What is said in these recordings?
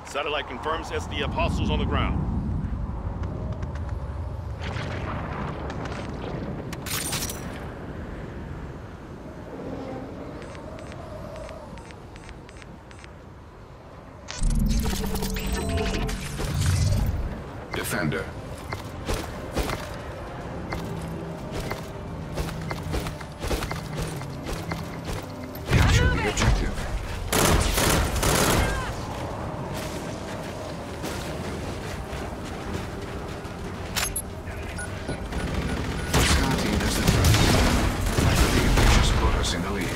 Satellite confirms SD hostiles on the ground. Defender. Capture the objective. Scar team has the drone. I believe they just put us in the lead.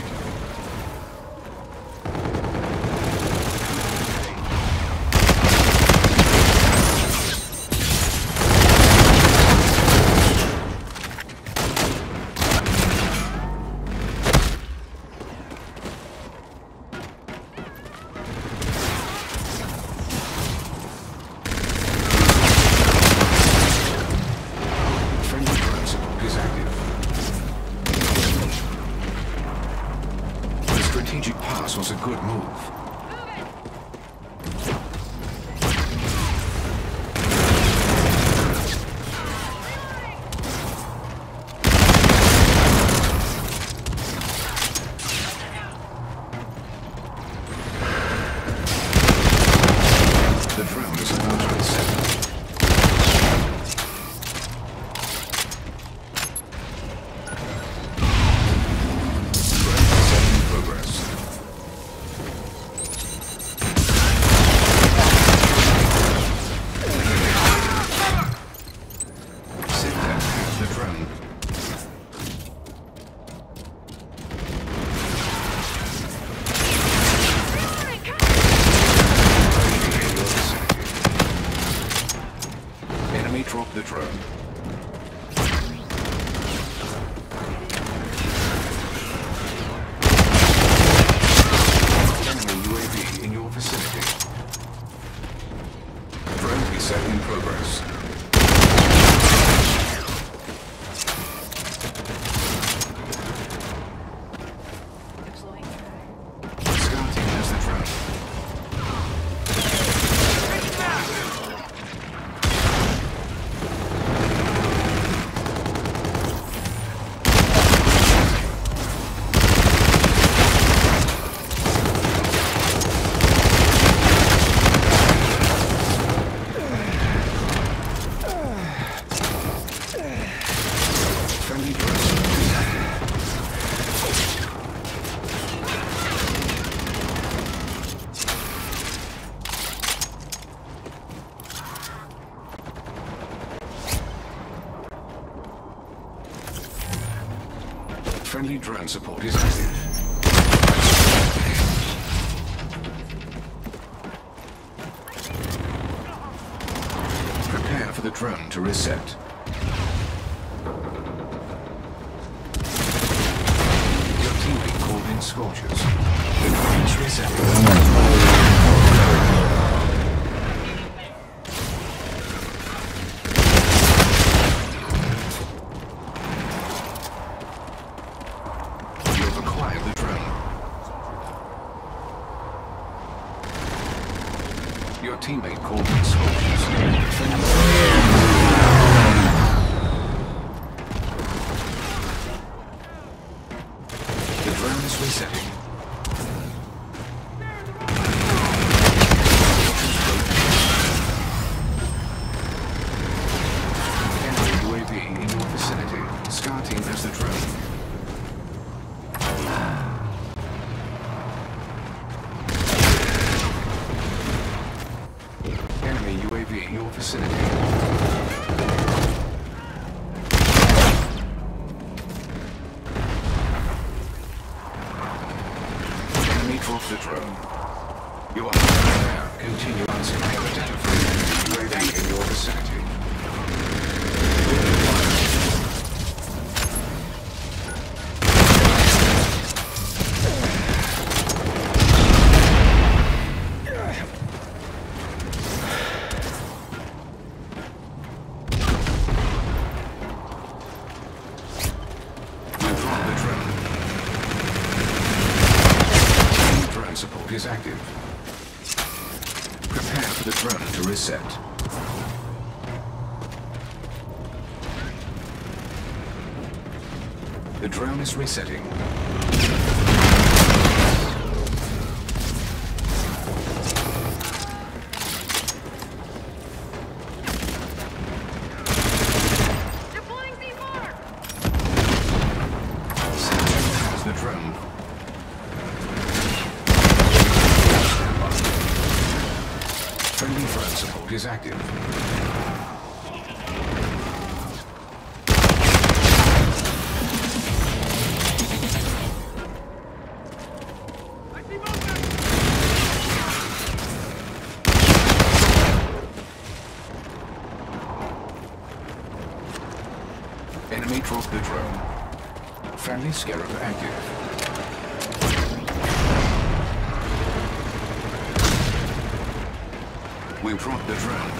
Strategic pass was a good move. The drone is about to reset. Enemy dropped the drone. Enemy UAV in your vicinity. Drone reset in progress. Scar team has the drone. Friendly drone is active. Friendly drone support is active. Prepare for the drone to reset. Your teammate called in Scorchers. The drone is resetting. You've acquired the drone. Your teammate called in Scorchers. The drone is resetting. Enemy UAV in your vicinity. Scar team has the drone. Enemy UAV in your vicinity. Enemy dropped the drone. You are there. Continue answering your identified UAV in your vicinity. Support is active. Prepare for the drone to reset. The drone is resetting. Deploying C4! Sector has the drone. Friendly drone support is active. Enemy dropped the drone. Friendly Scarab active. We dropped the drone.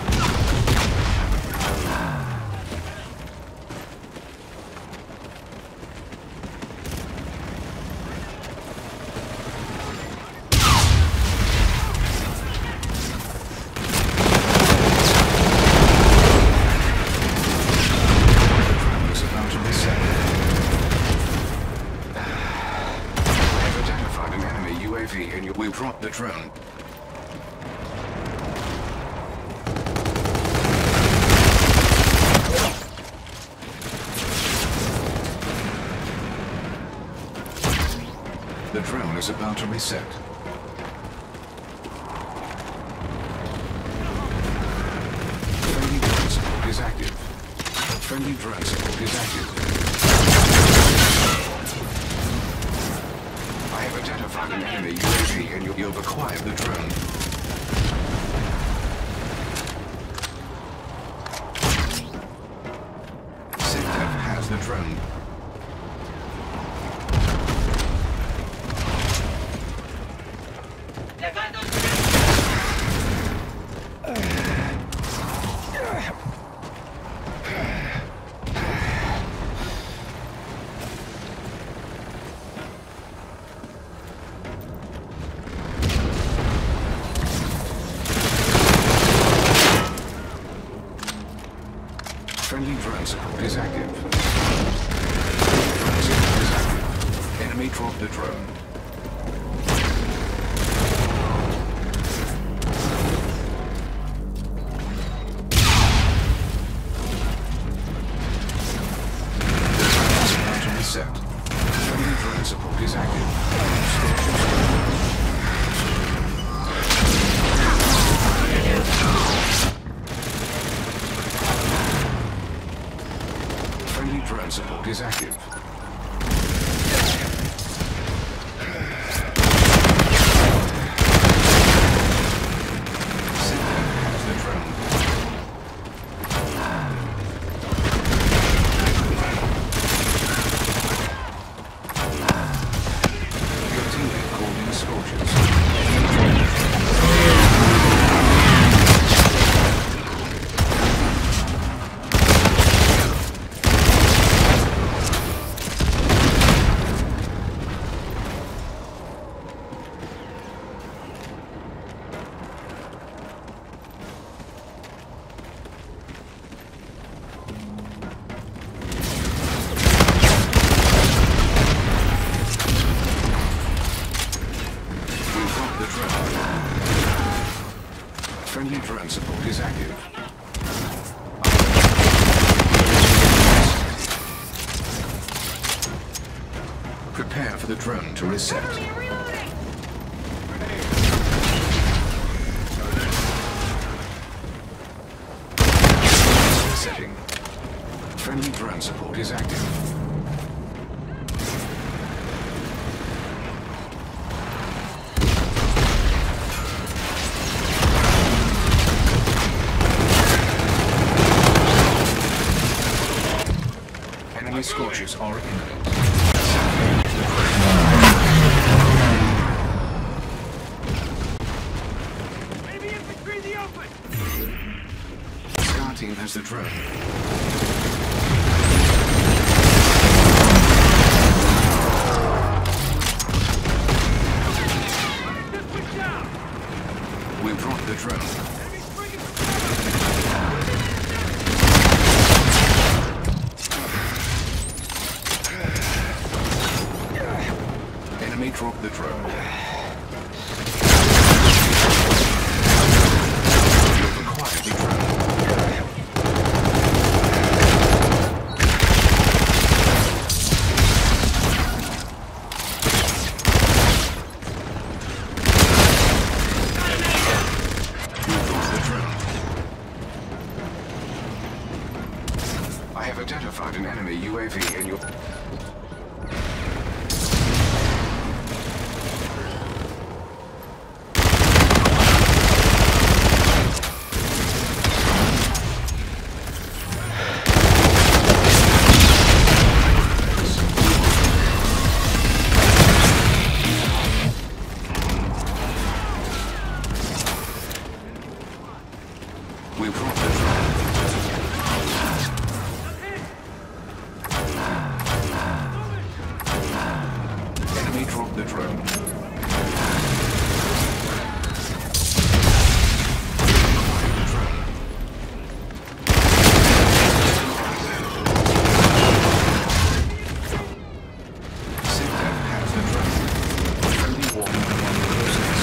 We dropped the drone. The drone is about to reset. Friendly drone support is active. Friendly drone support is active. I have identified an enemy UAV and you've acquired the drone. SecDef has the drone. Friendly drone support is active. Drone support is active. Enemy dropped the drone. Set. Friendly drone support is active. Friendly drone support is active. SecDef has the drone. Friendly drone support is active. Prepare for the drone to reset. Resetting. Friendly drone support is active. Enemy scorches are imminent. Enemy infantry in the open! Scar team has the drone. We brought the drone. Enemy springing for cover! Enemy dropped the drone. You've acquired the drone. You've lost the drone. I have identified an enemy UAV in your... We brought the drone. Enemy dropped the drone. SIGDEF has the drone. Friendly warning on the process.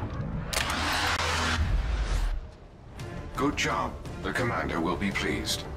Good job. The commander will be pleased.